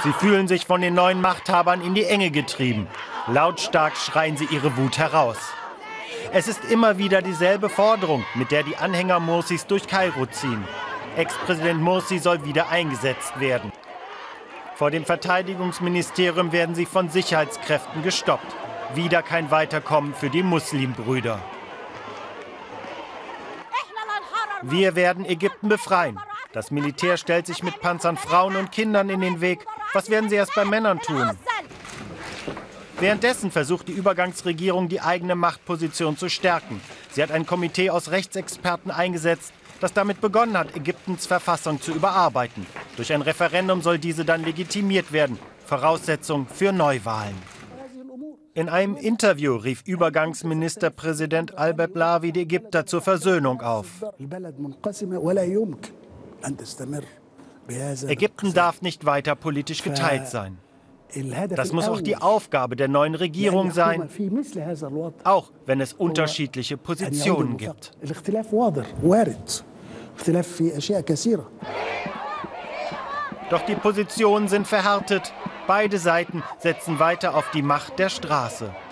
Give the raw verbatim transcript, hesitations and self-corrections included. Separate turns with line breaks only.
Sie fühlen sich von den neuen Machthabern in die Enge getrieben. Lautstark schreien sie ihre Wut heraus. Es ist immer wieder dieselbe Forderung, mit der die Anhänger Morsis durch Kairo ziehen. Ex-Präsident Morsi soll wieder eingesetzt werden. Vor dem Verteidigungsministerium werden sie von Sicherheitskräften gestoppt. Wieder kein Weiterkommen für die Muslimbrüder. Wir werden Ägypten befreien. Das Militär stellt sich mit Panzern Frauen und Kindern in den Weg. Was werden sie erst bei Männern tun? Währenddessen versucht die Übergangsregierung, die eigene Machtposition zu stärken. Sie hat ein Komitee aus Rechtsexperten eingesetzt, das damit begonnen hat, Ägyptens Verfassung zu überarbeiten. Durch ein Referendum soll diese dann legitimiert werden. Voraussetzung für Neuwahlen. In einem Interview rief Übergangsministerpräsident Al-Beplawi die Ägypter zur Versöhnung auf. Ägypten darf nicht weiter politisch geteilt sein. Das muss auch die Aufgabe der neuen Regierung sein, auch wenn es unterschiedliche Positionen gibt. Doch die Positionen sind verhärtet. Beide Seiten setzen weiter auf die Macht der Straße.